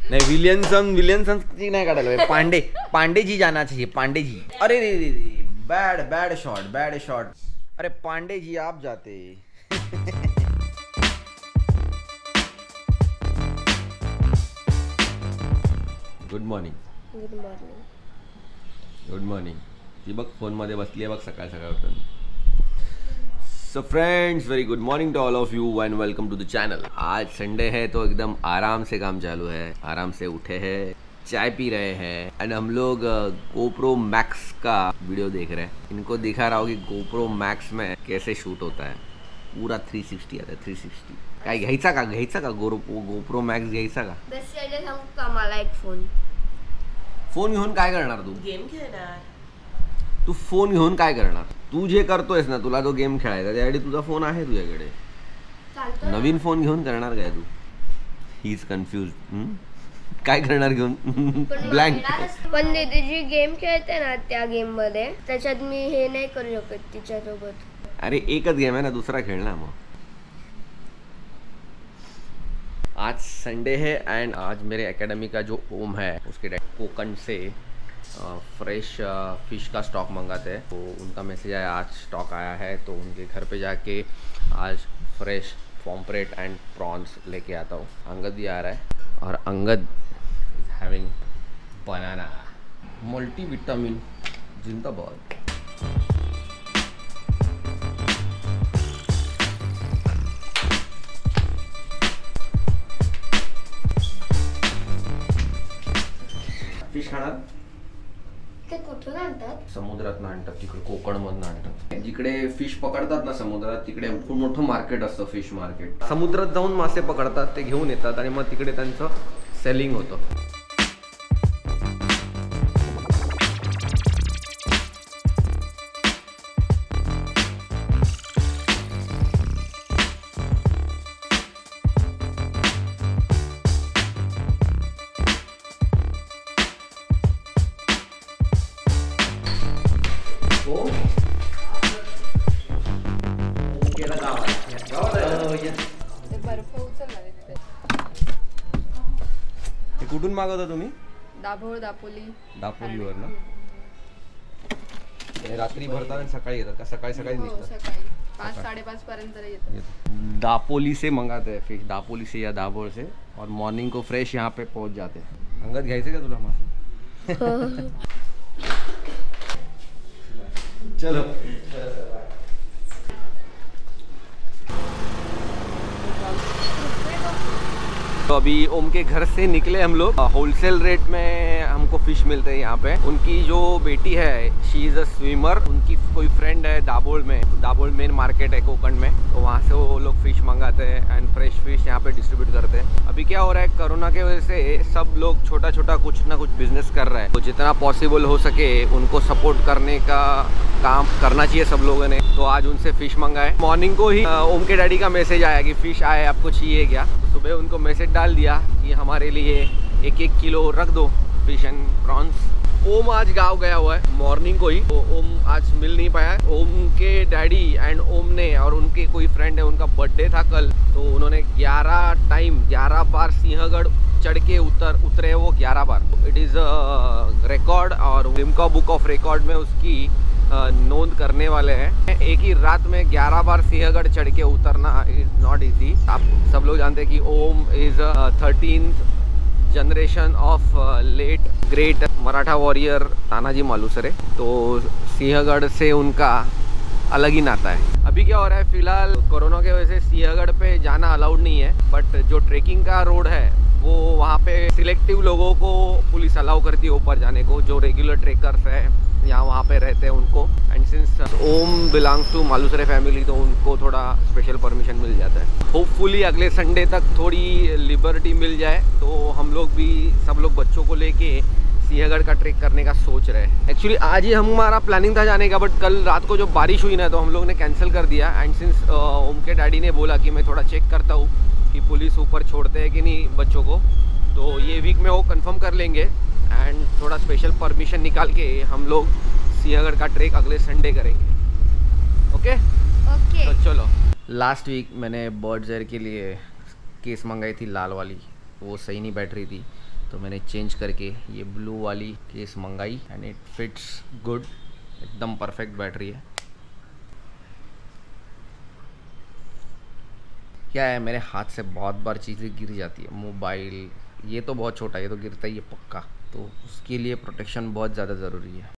नहीं विलियमसन जी नहीं काढायला पांडे जी जाना चाहिए पांडे जी। अरे रे बैड शॉट अरे पांडे जी आप जाते। गुड मॉर्निंग ती बघ फोन मध्ये बसली आहे बघ सकाळ सकाळ उठून। So friends very good morning to all of you and welcome to the channel. आज संडे है तो एकदम आराम से काम चालू है, आराम से उठे हैं, चाय पी रहे हैं एंड हम लोग गोप्रो मैक्स का वीडियो देख रहे हैं। इनको दिखा रहा हूँ कि गोप्रो मैक्स में कैसे शूट होता है। पूरा 360 आता है 360। काय घ्यायचा का गोप्रो मैक्स घ्यायचा का? बेस्ट सांगू का मला एक फोन घेऊन काय करणार तू? गेम खेळणार। तू फोन घेऊन काय करणार? तू जे करतोयस ना तुला तो गेम खेळायचा त्यासाठी तुझा फोन आहे तुझ्याकडे। नवीन फोन घेऊन करणार काय तू? He is confuse. काय करणार घेऊन? ब्लँक। पण दीदी जी गेम खेळते ना त्या गेम मध्ये त्याच्यात मी हे नाही करू शकत तिच्यासोबत। अरे एकच गेम है ना, दूसरा खेलना मग। आज संडे है एंड आज मेरे एकेडमी का जो ओम है उसके कोकण से फ्रेश फिश का स्टॉक मंगाते हैं। तो उनका मैसेज आया आज स्टॉक आया है, तो उनके घर पे जाके आज फ्रेश पॉम्फ्रेट एंड प्रॉन्स लेके आता हूँ। अंगद भी आ रहा है और Angad is having banana multivitamin जिंदाबाद। फिश खाणार? ते कुठून आणतात? समुद्रात आणतात, तिकडे कोकण मधून आणतात। जिकडे फिश पकडतात ना समुद्रात तिकडे खूप मोठं मार्केट असतं, फिश मार्केट। समुद्रात जाऊन मासे पकडतात, ते घेऊन येतात आणि मग तिकडे त्यांचं सेलिंग होतं। कुठून मागवता तुम्ही? दापोलीवर ना? रात्री भरतात आणि सकाळी येतात का? सकाळी निघतात? सकाळी 5-5:30 पर्यंत येतात। दापोली से मंगाते हैं फिश, दापोली से या दाभोळ से, और मॉर्निंग को फ्रेश यहाँ पे पहुँच जाते हैं। अंगद घ्यायचे का तुला मासे? चलो तो अभी ओम के घर से निकले हम लोग। होलसेल रेट में हमको फिश मिलते हैं यहाँ पे। उनकी जो बेटी है शी इज़ अ स्विमर, उनकी कोई फ्रेंड है दाभोळ में, दाभोळ मेन मार्केट है कोकण में, तो वहाँ से वो लोग फिश मंगाते हैं एंड फ्रेश फिश यहाँ पे डिस्ट्रीब्यूट करते हैं। अभी क्या हो रहा है, कोरोना के वजह से सब लोग छोटा छोटा कुछ ना कुछ बिजनेस कर रहे हैं, तो जितना पॉसिबल हो सके उनको सपोर्ट करने का काम करना चाहिए सब लोगों ने। तो आज उनसे फिश मंगाए। मॉर्निंग को ही ओम के डैडी का मैसेज आया कि फिश आए, आपको चाहिए क्या? तो सुबह उनको मैसेज डाल दिया कि हमारे लिए 1-1 किलो रख दो फिश एंड प्रॉन्स। ओम आज गांव गया हुआ है मॉर्निंग को ही, तो ओम आज मिल नहीं पाया। ओम के डैडी एंड ओम ने और उनके कोई फ्रेंड है, उनका बर्थडे था कल, तो उन्होंने 11 बार सिंहगढ़ चढ़ के उतरे वो 11 बार। इट इज़ रिकॉर्ड और लिम्का बुक ऑफ रिकॉर्ड में उसकी नोंद करने वाले हैं। एक ही रात में 11 बार सिंहगढ़ चढ़ के उतरना इज नॉट इजी। आप सब लोग जानते हैं कि Om is 13th generation of late great Maratha warrior Tanaji Malusare, तो सिंहगढ़ से उनका अलग ही नाता है। अभी क्या हो रहा है, फिलहाल कोरोना की वजह से सिंहगढ़ पे जाना अलाउड नहीं है, बट जो ट्रेकिंग का रोड है वो वहाँ पे सिलेक्टिव लोगों को पुलिस अलाउ करती है ऊपर जाने को, जो रेगुलर ट्रेकर्स है यहाँ वहाँ पे रहते हैं उनको। And since Om belongs to Malusare family, तो उनको थोड़ा स्पेशल परमिशन मिल जाता है। होपफुली अगले संडे तक थोड़ी लिबर्टी मिल जाए, तो हम लोग भी सब लोग बच्चों को लेके सिंहगढ़ का ट्रेक करने का सोच रहे हैं। एक्चुअली आज ही हमारा प्लानिंग था जाने का, बट कल रात को जो बारिश हुई ना, तो हम लोग ने कैंसिल कर दिया। एंड सिंस ओम के डैडी ने बोला कि मैं थोड़ा चेक करता हूँ कि पुलिस ऊपर छोड़ते हैं कि नहीं बच्चों को, तो ये वीक में वो कंफर्म कर लेंगे एंड थोड़ा स्पेशल परमिशन निकाल के हम लोग सिंहगढ़ का ट्रेक अगले संडे करेंगे। ओके तो चलो। लास्ट वीक मैंने बर्ड्स एयर के लिए केस मंगाई थी लाल वाली, वो सही नहीं बैठ रही थी, तो मैंने चेंज करके ये ब्लू वाली केस मंगाई एंड इट फिट्स गुड, एकदम परफेक्ट बैटरी है। क्या है, मेरे हाथ से बहुत बार चीज़ें गिर जाती है, मोबाइल, ये तो बहुत छोटा है, ये तो गिरता ही है पक्का, तो उसके लिए प्रोटेक्शन बहुत ज़्यादा ज़रूरी है।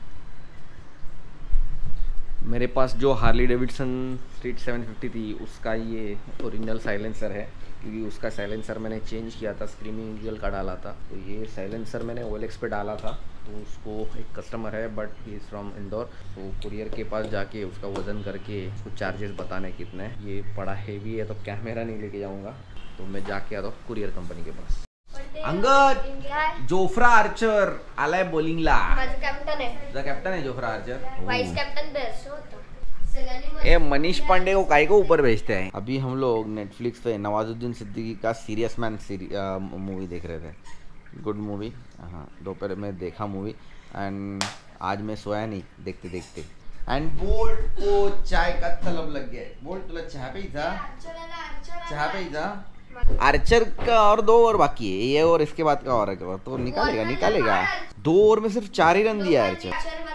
मेरे पास जो हार्ली डेविडसन स्ट्रीट 750 थी उसका ये ओरिजिनल साइलेंसर है, क्योंकि उसका साइलेंसर मैंने चेंज किया था, स्क्रीमिंग यूजल का डाला था, तो ये साइलेंसर मैंने OLX पे डाला था। तो उसको एक कस्टमर है but he is from Indore, तो कुरियर के पास जाके उसका वज़न करके कुछ चार्जेस बताने कितने, ये बड़ा हेवी है तो कैमरा नहीं लेके जाऊँगा, तो मैं जाके आता हूँ कुरियर कंपनी के पास। अंगद, जोफ्रा आर्चर आलाय बॉलिंगला, माझा कॅप्टन आहे, तुझा कॅप्टन है Jofra Archer, vice captain best होता। ए मनीष पांडे को काय को ऊपर भेजते हैं। अभी हम लोग नेटफ्लिक्स पे नवाजुद्दीन सिद्दीकी का सीरियस मैन मूवी देख रहे थे, गुड मूवी। हाँ, दोपहर में देखा मूवी एंड आज मैं सोया नहीं देखते देखते। एंड बोल्ट को चाय का तलब लग गया। बोल्ट तुला चाय पे ही था, चाय पे ही था। आर्चर का और 2 ओवर बाकी है, ये और इसके बाद का और है, तो निकालेगा 2 ओवर में सिर्फ 4 ही रन दिया आर्चर।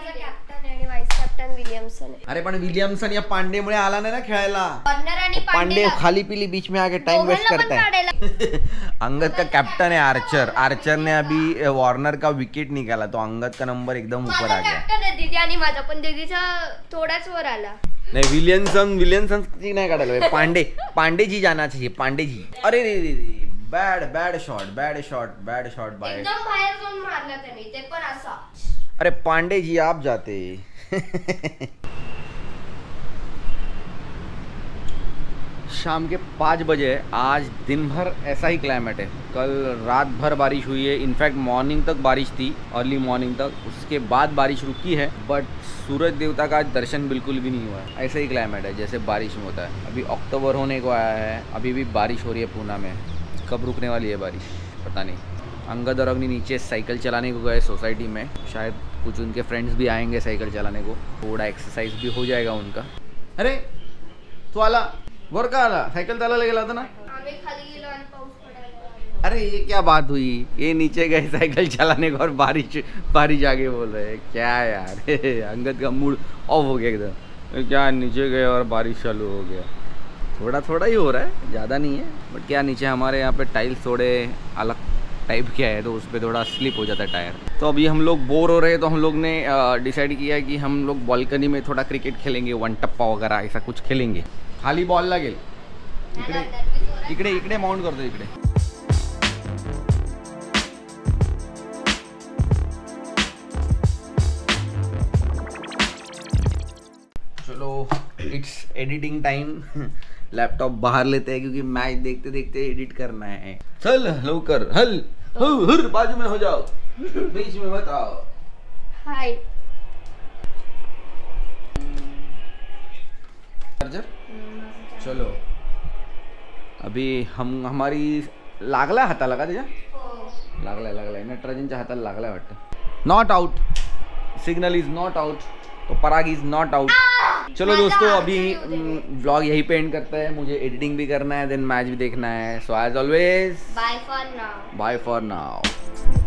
अरे पण विलियमसन या पांडेमुळे आला नाही ना खेळायला, पांडे खाली पीली बीच में आके टाइम वेस्ट करता है। अंगद का कैप्टन है आर्चर, आर्चर ने अभी वार्नर का विकेट निकाला तो अंगद का नंबर एकदम ऊपर आ गया। कॅप्टन आहे दीदी आणि माझा, पण दीदीचा थोडाच वर आला। नहीं विलियमसन जी नहीं काढायला, पांडे जी जाना चाहिए, पांडे जी। अरे बैड शॉट बाय, एकदम बाहेर जाऊन मारला त्याने, ते पण असा। अरे पांडे जी आप जाते। शाम के 5 बजे, आज दिन भर ऐसा ही क्लाइमेट है, कल रात भर बारिश हुई है, इनफैक्ट मॉर्निंग तक बारिश थी, अर्ली मॉर्निंग तक, उसके बाद बारिश रुकी है, बट सूरज देवता का दर्शन बिल्कुल भी नहीं हुआ है। ऐसा ही क्लाइमेट है जैसे बारिश में होता है। अभी अक्टूबर होने को आया है, अभी भी बारिश हो रही है पूना में, कब रुकने वाली है बारिश पता नहीं। अंगद और अग्नि नीचे साइकिल चलाने को गए सोसाइटी में, शायद कुछ उनके फ्रेंड्स भी आएंगे साइकिल चलाने को, थोड़ा एक्सरसाइज भी हो जाएगा उनका। अरे तू आला वर का आला, साइकिल चालायला गेला होता ना? आम्ही खाली गेलो आणि पाऊस पडायला। अरे ये क्या बात हुई, ये नीचे गए साइकिल चलाने को और बारिश आगे बोल रहे हैं, क्या यार। अंगद का मूड ऑफ हो गया एकदम, क्या नीचे गए और बारिश चालू हो गया। थोड़ा ही हो रहा है, ज़्यादा नहीं है, बट क्या नीचे हमारे यहाँ पे टाइल्स थोड़े अलग टाइप क्या है, तो उस पर थोड़ा स्लिप हो जाता है टायर। तो अभी हम लोग बोर हो रहे हैं, तो हम लोग ने डिसाइड किया कि हम लोग बालकनी में थोड़ा क्रिकेट खेलेंगे, 1 टप्पा वगैरह ऐसा कुछ खेलेंगे। खाली बॉल लागेल, इकडे माउंट करतो इकडे। चलो इट्स एडिटिंग टाइम। लैपटॉप बाहर लेते हैं क्योंकि मैच देखते देखते एडिट करना है। चल लवकर, हर बाजू में हो जाओ, बीच में मत आओ। हाय चार्जर, चलो अभी हमारी लागला हाताला का त्याच्या, लागलाय नटराजनच्या हाताला लागलाय वाटतं। Not out, signal is not out, तो पराग इज नॉट आउट। चलो दोस्तों अभी व्लॉग यहीं पे एंड करते हैं, मुझे एडिटिंग भी करना है, देन मैच भी देखना है। So as always bye for now. Bye for now.